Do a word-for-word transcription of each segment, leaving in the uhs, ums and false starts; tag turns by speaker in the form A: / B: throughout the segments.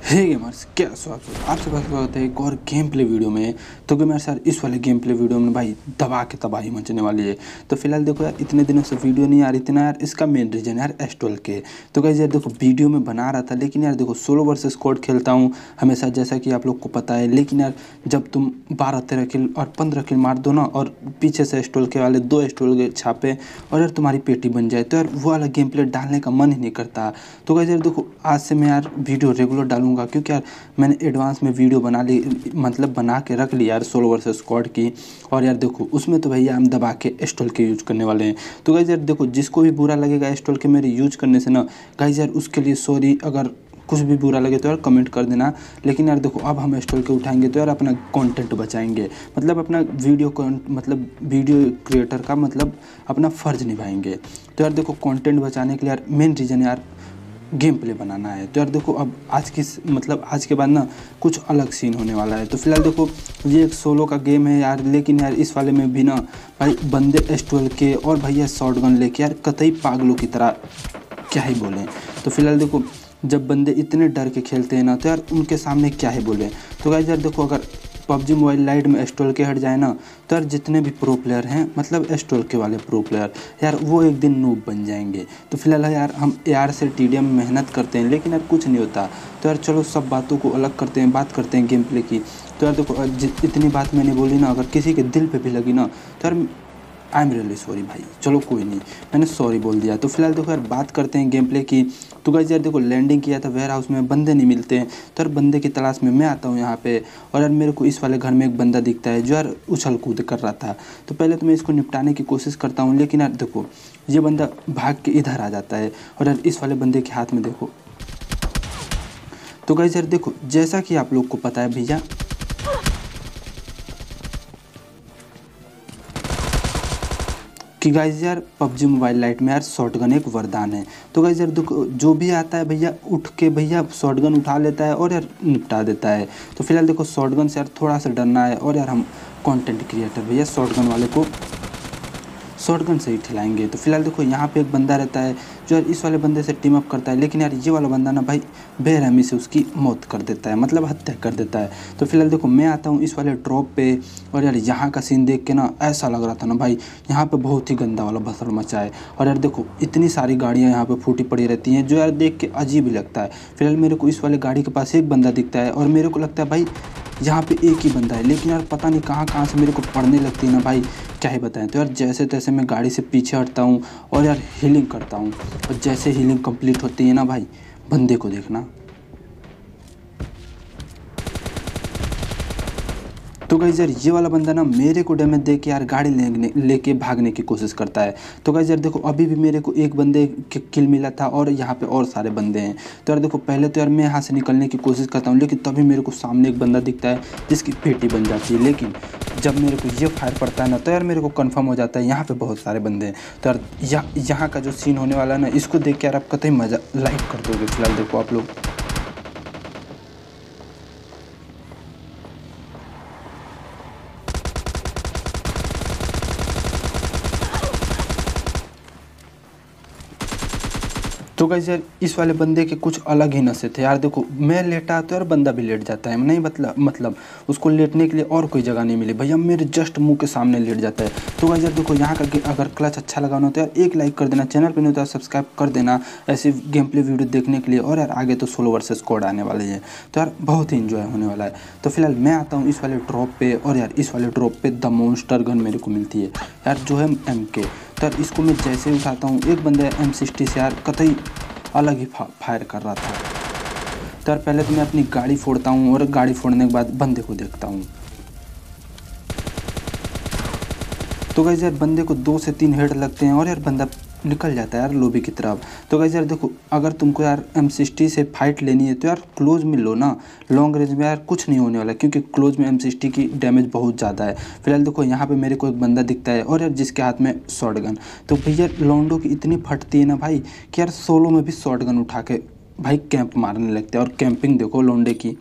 A: हे gamers, क्या स्वागत है आप सबका स्वागत है एक और गेम प्ले वीडियो में। तो गेमर्स यार, इस वाले गेम प्ले वीडियो में भाई दबा के तबाही मचने वाली है। तो फिलहाल देखो यार, इतने दिनों से वीडियो नहीं आ रही थी ना यार, इसका मेन रीज़न यार एस ट्वेल्व के। तो गाइस यार देखो, वीडियो में बना रहा था, लेकिन यार देखो सोलो वर्सेस स्क्वाड खेलता हूँ हमेशा, जैसा कि आप लोग को पता है। लेकिन यार जब तुम बारह तेरह किल और पंद्रह किल मार दो ना, और पीछे से एस ट्वेल्व के वाले दो एस ट्वेल्व के छापे और यार तुम्हारी पेटी बन जाए, तो यार वो वाला गेम प्ले डालने का मन ही नहीं करता। तो गाइस यार देखो, आज से मैं यार वीडियो रेगुलर डालूंगा, क्योंकि यार मैंने एडवांस में वीडियो बना ली, मतलब बना के रख ली यार सोलो वर्सेस स्क्वाड की। और यार देखो उसमें तो भैया हम दबा के एस्टोल के यूज करने वाले हैं। तो गाइस यार देखो, जिसको भी बुरा लगेगा एस्टोल के मेरे यूज करने से ना, गाइस यार उसके लिए सॉरी। अगर कुछ भी बुरा लगे तो यार कमेंट कर देना। लेकिन यार देखो, अब हम एस्टोल के उठाएंगे तो यार अपना कंटेंट बचाएंगे, मतलब अपना वीडियो को, मतलब वीडियो क्रिएटर का मतलब अपना फ़र्ज निभाएंगे। तो यार देखो, कंटेंट बचाने के लिए यार मेन रीज़न यार गेम प्ले बनाना है। तो यार देखो, अब आज की मतलब आज के बाद ना कुछ अलग सीन होने वाला है। तो फिलहाल देखो, ये एक सोलो का गेम है यार, लेकिन यार इस वाले में भी ना भाई बंदे एस ट्वेल्व के और भैया शॉर्ट गन लेके यार कतई पागलों की तरह, क्या ही बोलें। तो फिलहाल देखो, जब बंदे इतने डर के खेलते हैं ना, तो यार उनके सामने क्या ही बोलें। तो गाइस यार देखो, अगर पबजी मोबाइल लाइट में एस ट्वेल्व के हट जाए ना, तो यार जितने भी प्रो प्लेयर हैं, मतलब एस ट्वेल्व के वाले प्रो प्लेयर यार, वो एक दिन नूब बन जाएंगे। तो फिलहाल यार हम यार से टी डी एम मेहनत करते हैं, लेकिन यार कुछ नहीं होता। तो यार चलो सब बातों को अलग करते हैं, बात करते हैं गेम प्ले की। तो यार देखो, इतनी बात मैंने बोली ना, अगर किसी के दिल पे भी लगी ना, तो यार आई एम रियली सॉरी भाई। चलो कोई नहीं, मैंने सॉरी बोल दिया। तो फिलहाल देखो यार, बात करते हैं गेम प्ले की। तो गाइस यार देखो, लैंडिंग किया था वेयर हाउस में, बंदे नहीं मिलते हैं। तो यार बंदे की तलाश में मैं आता हूँ यहाँ पे, और यार मेरे को इस वाले घर में एक बंदा दिखता है जो यार उछल कूद कर रहा था। तो पहले तो मैं इसको निपटाने की कोशिश करता हूँ, लेकिन यार देखो ये बंदा भाग के इधर आ जाता है, और यार इस वाले बंदे के हाथ में देखो। तो गाइस यार देखो, जैसा कि आप लोग को पता है भैया कि गाइस यार पबजी मोबाइल लाइट में यार शॉटगन एक वरदान है। तो गाइस यार देखो, जो भी आता है भैया उठ के भैया शॉटगन उठा लेता है और यार निपटा देता है। तो फिलहाल देखो, शॉटगन से यार थोड़ा सा डरना है, और यार हम कंटेंट क्रिएटर भैया शॉटगन वाले को शॉटगन से ही खिलाएंगे। तो फिलहाल देखो, यहाँ पे एक बंदा रहता है जो यार इस वाले बंदे से टीम अप करता है, लेकिन यार ये वाला बंदा ना भाई बेरहमी से उसकी मौत कर देता है, मतलब हत्या कर देता है। तो फिलहाल देखो, मैं आता हूँ इस वाले ड्रॉप पे, और यार यहाँ का सीन देख के ना ऐसा लग रहा था ना भाई, यहाँ पे बहुत ही गंदा वाला भसड़ मचा है। और यार देखो, इतनी सारी गाड़ियाँ यहाँ पे फूटी पड़ी रहती हैं, जो यार देख के अजीब ही लगता है। फिलहाल मेरे को इस वाले गाड़ी के पास एक बंदा दिखता है, और मेरे को लगता है भाई यहाँ पे एक ही बंदा है, लेकिन यार पता नहीं कहाँ कहाँ से मेरे को पड़ने लगती है ना भाई, क्या ही बताएं। तो यार जैसे तैसे मैं गाड़ी से पीछे हटता हूँ और यार हीलिंग करता हूँ, और जैसे हीलिंग कंप्लीट होती है ना भाई, बंदे को देखना। तो गाइस यार, ये वाला बंदा ना मेरे को डैमेज दे के यार गाड़ी लेने लेके भागने की कोशिश करता है। तो गाइस यार देखो, अभी भी मेरे को एक बंदे के किल मिला था, और यहाँ पे और सारे बंदे हैं। तो यार देखो, पहले तो यार मैं यहाँ से निकलने की कोशिश करता हूँ, लेकिन तभी मेरे को सामने एक बंदा दिखता है जिसकी पेटी बन जाती है। लेकिन जब मेरे को ये फायर पड़ता है ना, तो यार मेरे को कन्फर्म हो जाता है यहाँ पर बहुत सारे बंदे हैं। तो यार यहाँ का जो सीन होने वाला है ना, इसको देख के यार आप कतई मज़ा लाइक कर दोगे। फिलहाल देखो आप लोग, तो गाइस यार इस वाले बंदे के कुछ अलग ही नशे थे यार। देखो, मैं लेटा तो यार बंदा भी लेट जाता है, नहीं मतलब मतलब उसको लेटने के लिए और कोई जगह नहीं मिली भैया, मेरे जस्ट मुंह के सामने लेट जाता है। तो गाइस यार देखो, यहाँ का अगर क्लच अच्छा लगा ना, तो यार एक लाइक कर देना, चैनल पर नहीं होता सब्सक्राइब कर देना ऐसे गेम प्ले वीडियो देखने के लिए। और यार आगे तो सोलो वर्सेस स्क्वाड आने वाले हैं, तो यार बहुत ही इंजॉय होने वाला है। तो फिलहाल मैं आता हूँ इस वाले ड्रॉप पे, और यार इस वाले ड्रॉप पे द मॉन्स्टर गन मेरे को मिलती है यार, जो है एम के। तो यार इसको मैं जैसे ही उठाता हूँ, एक बंदा एम सिक्सटी से यार कतई अलग ही फायर कर रहा था। तो यार पहले तो मैं अपनी गाड़ी फोड़ता हूँ, और गाड़ी फोड़ने के बाद बंदे को देखता हूँ। तो गाइस यार बंदे को दो से तीन हेड लगते हैं, और यार बंदा निकल जाता है यार लॉबी की तरफ। तो गाइस यार देखो, अगर तुमको यार एम सिक्सटी से फाइट लेनी है तो यार क्लोज में लो ना, लॉन्ग रेंज में यार कुछ नहीं होने वाला, क्योंकि क्लोज में एम सिक्सटी की डैमेज बहुत ज़्यादा है। फिलहाल देखो, यहाँ पे मेरे को एक बंदा दिखता है, और यार जिसके हाथ में शॉर्ट गन। तो भैया लॉन्डो की इतनी फटती है ना भाई, कि यार सोलो में भी शॉर्ट गन उठा के भाई कैंप मारने लगते हैं। और कैंपिंग देखो लॉन्डे की।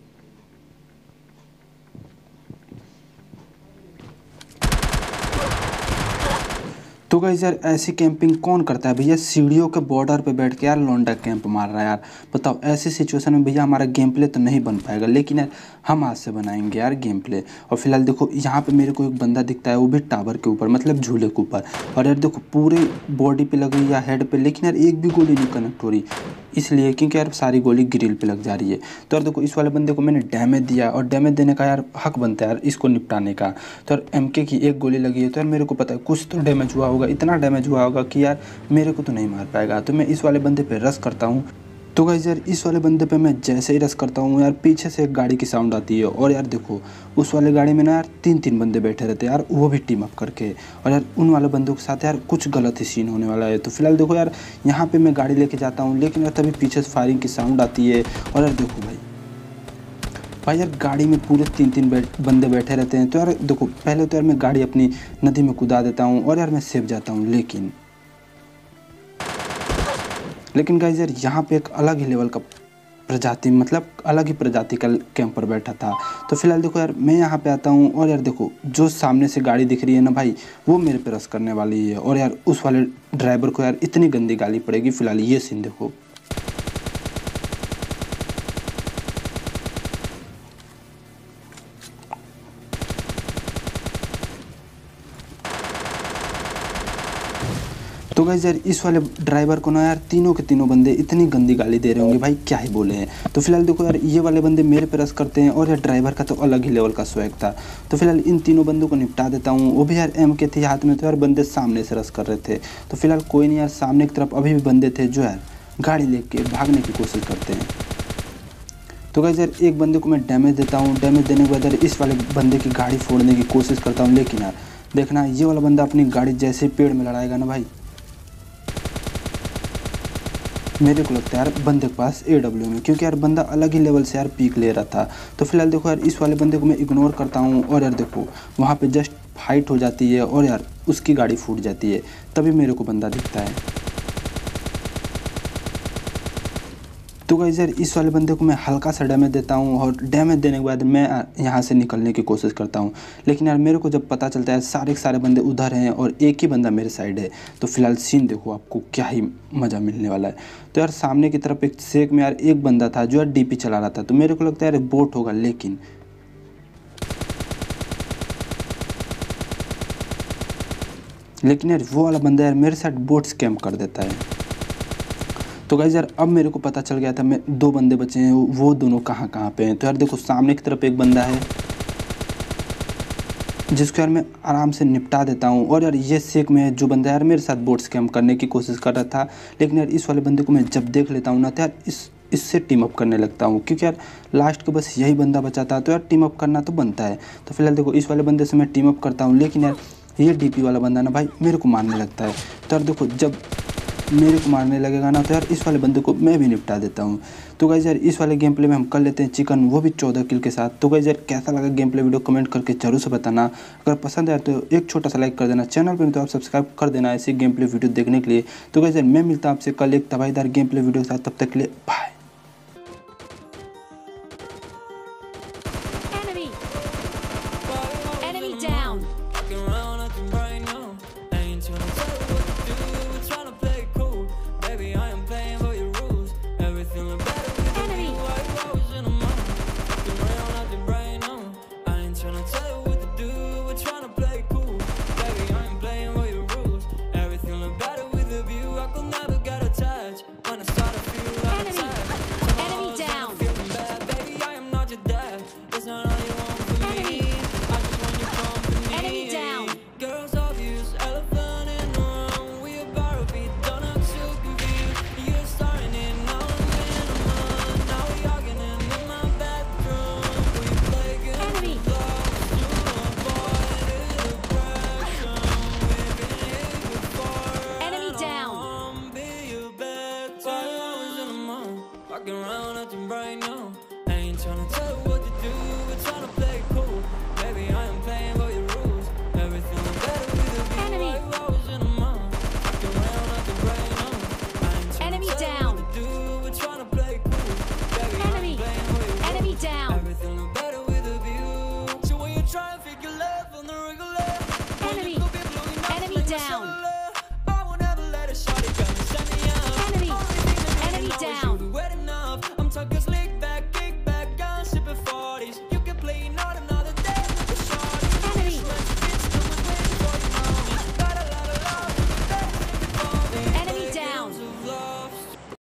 A: तो तो गाइस यार ऐसी कैंपिंग कौन करता है भैया, सीढ़ियों के बॉर्डर पे बैठ के यार लौंडा कैंप मार रहा है यार। बताओ ऐसी सिचुएशन में भैया हमारा गेम प्ले तो नहीं बन पाएगा, लेकिन यार हम आज से बनाएंगे यार गेम प्ले। और फिलहाल देखो यहाँ पे मेरे को एक बंदा दिखता है, वो भी टावर के ऊपर मतलब झूले के ऊपर। और यार देखो पूरे बॉडी पे लग रही है, हेड पे, लेकिन यार एक भी गोली नहीं कनेक्ट हो रही, इसलिए क्योंकि यार सारी गोली ग्रिल पे लग जा रही है। तो यार देखो इस वाले बंदे को मैंने डैमेज दिया, और डैमेज देने का यार हक बनता है यार इसको निपटाने का। तो यार एमके की एक गोली लगी है, तो यार मेरे को पता है कुछ तो डैमेज हुआ होगा, इतना डैमेज हुआ होगा कि यार मेरे को तो नहीं मार पाएगा। तो मैं इस वाले बंदे पे रश करता हूँ। तो गाइस यार इस वाले बंदे पे मैं जैसे ही रश करता हूँ यार पीछे से एक गाड़ी की साउंड आती है, और यार देखो उस वाले गाड़ी में ना यार तीन तीन बंदे बैठे रहते हैं यार, वो भी टीम अप करके। और यार उन वाले बंदों के साथ यार कुछ गलत ही सीन होने वाला है। तो फिलहाल देखो यार यहाँ पे मैं गाड़ी लेके जाता हूँ, लेकिन यार तभी पीछे से फायरिंग की साउंड आती है। और यार देखो भाई भाई यार गाड़ी में पूरे तीन तीन बैठ बंदे बैठे रहते हैं। तो यार देखो पहले तो यार मैं गाड़ी अपनी नदी में कूदा देता हूँ, और यार मैं सेफ जाता हूँ। लेकिन लेकिन गाइस यार यहाँ पे एक अलग ही लेवल का प्रजाति मतलब अलग ही प्रजाति का कैंपर बैठा था। तो फिलहाल देखो यार मैं यहाँ पे आता हूँ, और यार देखो जो सामने से गाड़ी दिख रही है ना भाई, वो मेरे पे रश करने वाली है। और यार उस वाले ड्राइवर को यार इतनी गंदी गाली पड़ेगी। फिलहाल ये सीन देखो। तो गाइस यार इस वाले ड्राइवर को ना यार तीनों के तीनों बंदे इतनी गंदी गाली दे रहे होंगे भाई, क्या ही बोले हैं। तो फिलहाल देखो यार ये वाले बंदे मेरे पे रश करते हैं, और यार ड्राइवर का तो अलग ही लेवल का स्वैग था। तो फिलहाल इन तीनों बंदों को निपटा देता हूँ। वो भी यार एम के थे हाथ में, तो यार बंदे सामने से रश कर रहे थे। तो फिलहाल कोई नहीं यार, सामने की तरफ अभी भी बंदे थे जो यार गाड़ी लेके भागने की कोशिश करते हैं। तो गाइस यार एक बंदे को मैं डैमेज देता हूँ, डैमेज देने के बाद यार इस वाले बंदे की गाड़ी फोड़ने की कोशिश करता हूँ। लेकिन यार देखना ये वाला बंदा अपनी गाड़ी जैसे पेड़ में लड़ाएगा ना भाई, मेरे को लगता है यार बंदे के पास ए डब्ल्यू में, क्योंकि यार बंदा अलग ही लेवल से यार पीक ले रहा था। तो फिलहाल देखो यार इस वाले बंदे को मैं इग्नोर करता हूँ, और यार देखो वहाँ पे जस्ट फाइट हो जाती है, और यार उसकी गाड़ी फूट जाती है। तभी मेरे को बंदा दिखता है। तो गाइस यार इस वाले बंदे को मैं हल्का सा डैमेज देता हूँ, और डैमेज देने के बाद मैं यहाँ से निकलने की कोशिश करता हूँ। लेकिन यार मेरे को जब पता चलता है सारे के सारे बंदे उधर हैं और एक ही बंदा मेरे साइड है, तो फिलहाल सीन देखो आपको क्या ही मज़ा मिलने वाला है। तो यार सामने की तरफ एक सेक में यार एक बंदा था जो यार डी पी चला रहा था, तो मेरे को लगता है यार बोट होगा। लेकिन लेकिन यार वो वाला बंदा यार मेरे साथ बोट स्कैम कर देता है। तो गाइस यार अब मेरे को पता चल गया था मैं दो बंदे बचे हैं, वो दोनों कहाँ कहाँ पे हैं। तो यार देखो सामने की तरफ एक बंदा है जिसको यार मैं आराम से निपटा देता हूँ। और यार ये सेक में जो बंदा यार मेरे साथ बोट स्कैम करने की कोशिश कर रहा था, लेकिन यार इस वाले बंदे को मैं जब देख लेता हूँ ना, तो यार इस इससे टीम अप करने लगता हूँ, क्योंकि यार लास्ट के बस यही बंदा बचा था। तो यार टीम अप करना तो बनता है। तो फिलहाल देखो इस वाले बंदे से मैं टीम अप करता हूँ, लेकिन यार ये डी पी वाला बंदा ना भाई मेरे को मारने लगता है। तो यार देखो जब मेरे को मारने लगेगा ना, तो यार इस वाले बंदे को मैं भी निपटा देता हूँ। तो गाइस यार इस वाले गेम प्ले में हम कर लेते हैं चिकन, वो भी चौदह किल के साथ। तो गाइस यार कैसा लगा गेम प्ले वीडियो कमेंट करके जरूर से बताना। अगर पसंद आए तो एक छोटा सा लाइक कर देना, चैनल पर तो आप सब्सक्राइब कर देना ऐसे गेम प्ले वीडियो देखने के लिए। तो गाइस यार मैं मिलता हूँ आपसे कल एक तबाहीदार गेम प्ले वीडियो के साथ, तब तक के लिए बाय।